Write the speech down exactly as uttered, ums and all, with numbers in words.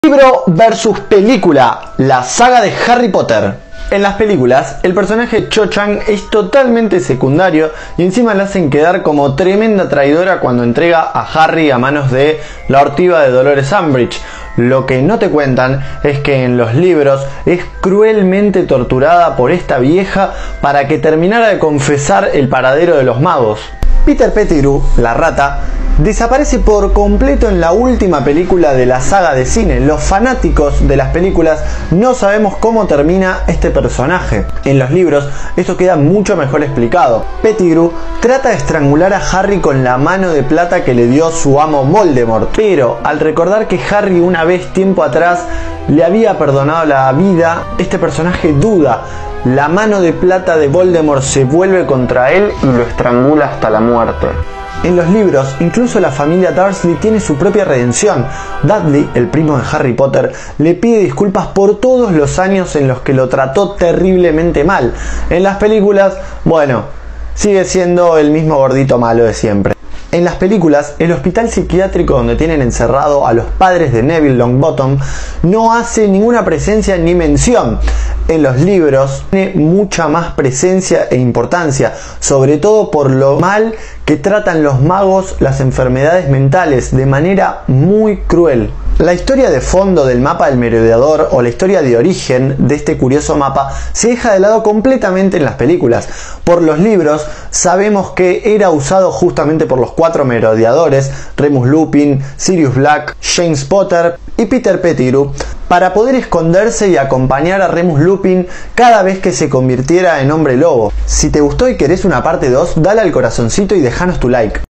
Libro versus película, la saga de Harry Potter. En las películas, el personaje Cho Chang es totalmente secundario y encima la hacen quedar como tremenda traidora cuando entrega a Harry a manos de la ortiva de Dolores Umbridge. Lo que no te cuentan es que en los libros es cruelmente torturada por esta vieja para que terminara de confesar el paradero de los magos. Peter Pettigrew, la rata, desaparece por completo en la última película de la saga de cine. Los fanáticos de las películas no sabemos cómo termina este personaje. En los libros esto queda mucho mejor explicado. Pettigrew trata de estrangular a Harry con la mano de plata que le dio su amo Voldemort, pero al recordar que Harry una vez tiempo atrás le había perdonado la vida, este personaje duda. La mano de plata de Voldemort se vuelve contra él y lo estrangula hasta la muerte. En los libros, incluso la familia Dursley tiene su propia redención. Dudley, el primo de Harry Potter, le pide disculpas por todos los años en los que lo trató terriblemente mal. En las películas, bueno, sigue siendo el mismo gordito malo de siempre. En las películas, el hospital psiquiátrico donde tienen encerrado a los padres de Neville Longbottom no hace ninguna presencia ni mención. En los libros tiene mucha más presencia e importancia, sobre todo por lo mal que tratan los magos las enfermedades mentales de manera muy cruel. La historia de fondo del mapa del merodeador o la historia de origen de este curioso mapa se deja de lado completamente en las películas. Por los libros sabemos que era usado justamente por los cuatro merodeadores, Remus Lupin, Sirius Black, James Potter y Peter Pettigrew, para poder esconderse y acompañar a Remus Lupin cada vez que se convirtiera en hombre lobo. Si te gustó y querés una parte dos, dale al corazoncito y dejanos tu like.